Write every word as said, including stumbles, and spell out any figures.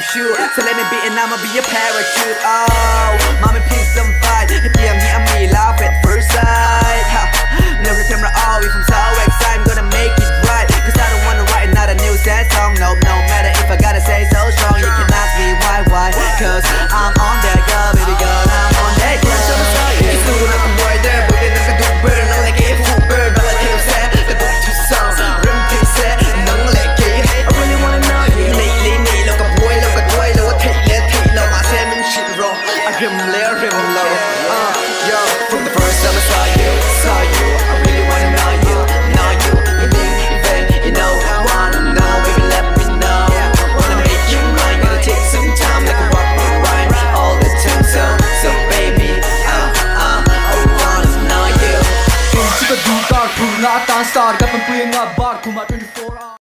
shoot. So let me be and I'ma be a parachute. Oh, mommy please don't fight. If you and me and me laugh at first sight. Never camera all we from so excited. I'm gonna make it right. Cause I don't wanna write another new sad song. No, no matter if I gotta say so strong. You can ask me why, why. Cause I'm on that girl, baby girl, I'm on that girl. It's the one I'm right there. But then I do better, not like a fool bird. But like you said, the book to song. Rim to set, no like it. I really wanna know you. Lately, nee, look a boy, look a boy, look a take, let take, low. My salmon shit raw. I rim layer, rim low. Uh, yo, from the first time I saw you, saw you. I really wanna know you, know you. You think, even, you know, wanna know, baby, let me know. Wanna make you mine, gonna take some time, like a rock, rock, rhyme. All the time, so, so baby, uh, uh, I wanna know you. Chica du dar purna tan star kapan puyenga bar kuma